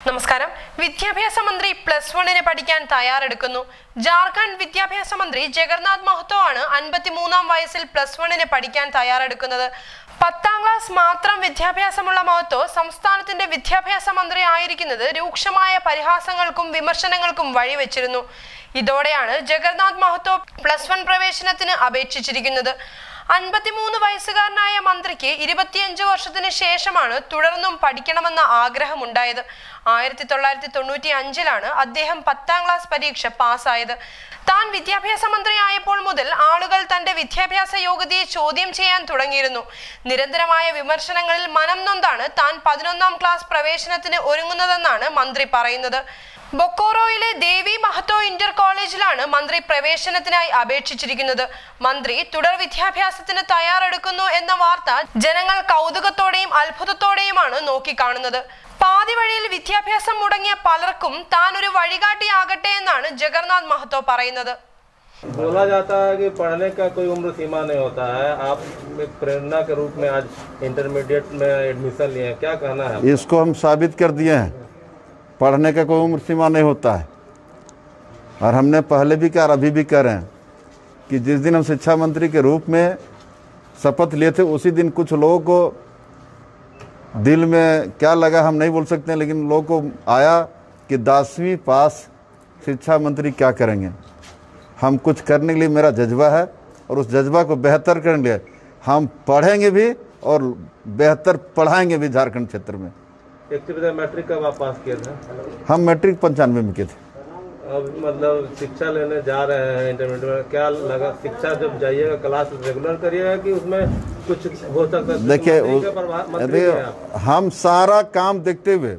നമസ്കാരം. വിദ്യാഭ്യാസ മന്ത്രി +1 പഠിക്കാൻ തയ്യാറെടുക്കുന്നു. ജാർഖണ്ഡ് വിദ്യാഭ്യാസ മന്ത്രി ജഗന്നാഥ് മഹ്തോ ആണ് 53-ാം വയസ്സിൽ +1 പഠിക്കാൻ തയ്യാറെടുക്കുന്നത്. 10ാം ക്ലാസ് മാത്രം വിദ്യാഭ്യാസമുള്ള മഹ്തോ സംസ്ഥാനത്തിന്റെ വിദ്യാഭ്യാസ മന്ത്രി ആയിരിക്കുന്നത് രൂക്ഷമായ പരിഹാസങ്ങൾക്കും വിമർശനങ്ങൾക്കും വഴിവെച്ചിരുന്നു. ഇതോടെയാണ് ജഗന്നാഥ് മഹ്തോ +1 പ്രവേശനത്തിന് അപേക്ഷിച്ചിരിക്കുന്നത്. 53 വയസ്സുകാരനായ മന്ത്രിക്ക് 25 വർഷത്തിന് ശേഷമാണ് തുടർന്നും പഠിക്കണമെന്ന ആഗ്രഹമുണ്ടായത്. 1995-ലാണ് അദ്ദേഹം 10ാം ക്ലാസ് പരീക്ഷ പാസ്സായത്. താൻ വിദ്യാഭ്യാസ മന്ത്രി ആയപ്പോൾ മുതൽ ആളുകൾ തന്റെ വിദ്യാഭ്യാസ യോഗ്യതയെ ചോദ്യം ചെയ്യാൻ തുടങ്ങിയിരുന്നു. നിരന്തരമായ വിമർശനങ്ങളിൽ മനം നൊന്താണ് താൻ 11ാം ക്ലാസ് പ്രവേശനത്തിന് ഒരുങ്ങുന്നതെന്നാണ് മന്ത്രി പറയുന്നത്. ബൊക്കോറോയിലെ ദേവി മഹ്തോ ഇന്റർ കോളേജിലാണ് മന്ത്രി പ്രവേശനത്തിനായി അപേക്ഷിച്ചിരിക്കുന്നത്. മന്ത്രി തുടർ വിദ്യാഭ്യാസത്തിന് തയ്യാറെടുക്കുന്നു എന്ന വാർത്ത ജനങ്ങൾ കൗതുകത്തോടെയും അത്ഭുതത്തോടെയുമാണ് നോക്കിക്കാണുന്നത്. പാതി വഴിയിൽ വിദ്യാഭ്യാസം മുടങ്ങിയ പലർക്കും താൻ ഒരു വഴികാട്ടിയാകട്ടെ എന്നാണ് ജഗന്നാഥ് മഹ്തോ പറയുന്നത്. बोला जाता है कि पढ़ने का कोई उम्र सीमा नहीं होता है. आप एक प्रेरणा के रूप में आज इंटरमीडिएट में एडमिशन लिए हैं, क्या कहना है? इसको हम साबित कर दिए हैं, पढ़ने का कोई उम्र सीमा नहीं होता है. और हमने पहले भी कहा, अभी भी कह रहे हैं कि जिस दिन हम शिक्षा मंत्री के रूप में शपथ लिए थे उसी दिन कुछ लोगों को दिल में क्या लगा हम नहीं बोल सकते, लेकिन लोगों को आया कि 10वीं पास शिक्षा मंत्री क्या करेंगे. हम कुछ करने के लिए मेरा जज्बा है और उस जज्बा को बेहतर करने के लिए हम पढ़ेंगे भी और बेहतर पढ़ाएंगे भी. झारखंड क्षेत्र में मैट्रिक कब आप पास किए थे? हम मैट्रिक 95 में किए थे. अब मतलब शिक्षा लेने जा रहे हैं इंटरमीडिएट में, क्या लगा? शिक्षा जब जाइएगा क्लास रेगुलर करिएगा कि उसमें कुछ हो सकता है? देखिए हम सारा काम देखते हुए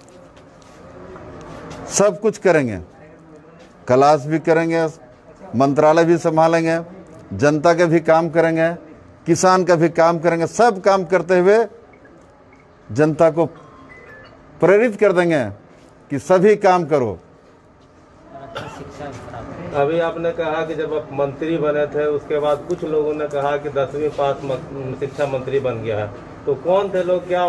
सब कुछ करेंगे. क्लास भी करेंगे, मंत्रालय भी संभालेंगे, जनता के भी काम करेंगे, किसान का भी काम करेंगे. सब काम करते हुए जनता को प्रेरित कर देंगे कि सभी काम करो. अभी आपने कहा कि जब आप मंत्री बने थे उसके बाद कुछ लोगों ने कहा कि 10वीं पास शिक्षा मंत्री बन गया है, तो कौन थे लोग? क्या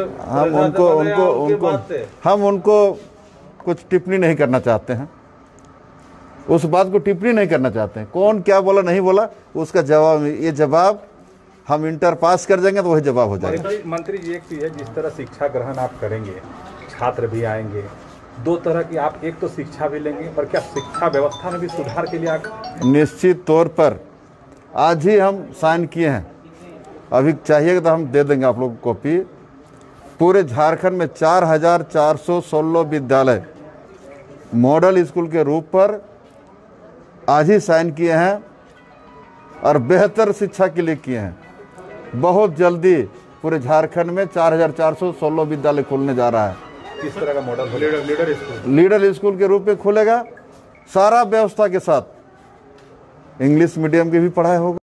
हम उनको कुछ टिप्पणी नहीं करना चाहते हैं. उस बात को टिप्पणी नहीं करना चाहते हैं. कौन क्या बोला नहीं बोला उसका जवाब, ये जवाब हम इंटर पास कर देंगे तो वही जवाब हो जाएगा. मंत्री जी, एक चीज है, जिस तरह शिक्षा ग्रहण आप करेंगे, छात्र भी आएंगे, दो तरह की आप एक तो शिक्षा भी लेंगे, और क्या शिक्षा व्यवस्था में भी सुधार के लिए आप? निश्चित तौर पर आज ही हम साइन किए हैं. अभी चाहिएगा तो हम दे देंगे आप लोग को कॉपी. पूरे झारखंड में 4416 विद्यालय मॉडल स्कूल के रूप पर आज ही साइन किए हैं और बेहतर शिक्षा के लिए किए हैं. बहुत जल्दी पूरे झारखंड में 4416 विद्यालय खुलने जा रहा है. किस तरह का मॉडल? लीडर स्कूल के रूप में खुलेगा, सारा व्यवस्था के साथ. इंग्लिश मीडियम की भी पढ़ाई होगा.